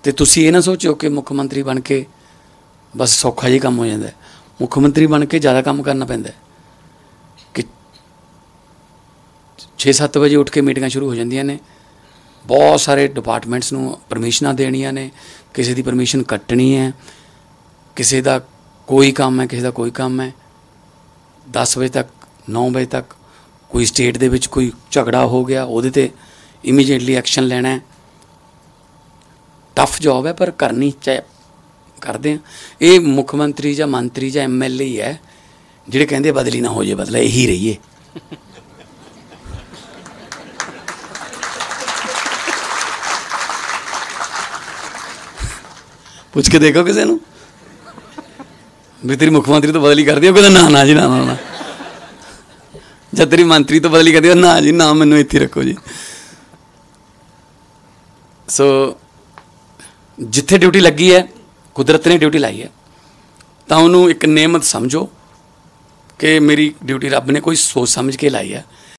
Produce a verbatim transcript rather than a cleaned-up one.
तो तुसी ये ना सोचो कि मुख मंत्री बन के बस सौखा जी काम हो जाता है। मुख मंत्री बन के ज़्यादा काम करना पैंदा है कि छे सत्त बजे उठ के मीटिंगां शुरू हो जांदियां ने, बहुत सारे डिपार्टमेंट्स नूं परमिशनां देनियां ने, किसी की परमिशन कट्टनी है, किसी का कोई काम है, किसी का कोई काम है। दस बजे तक नौ बजे तक कोई स्टेट दे विच कोई झगड़ा हो गया, उहदे ते इमीजिएटली एक्शन लेना है। टफ जॉब है पर करनी चाहे करते हैं। ये मुख मंत्री या मंत्री या एम एल ए ही है जिहड़े कहंदे बदली ना हो जाए, बदला यही रहीए। पूछ के देखो किसी नूं भी तेरी मुख्यमंत्री तो बदली कर दी, कहते ना ना जी ना ना, ना। जब तेरी मंत्री तो बदली कर दी, ना जी ना, मैनू इत्थे रखो जी। सो जिथे ड्यूटी लगी है, कुदरत ने ड्यूटी लाई है, तो उन्होंने एक नेमत समझो कि मेरी ड्यूटी रब ने कोई सोच समझ के लाई है।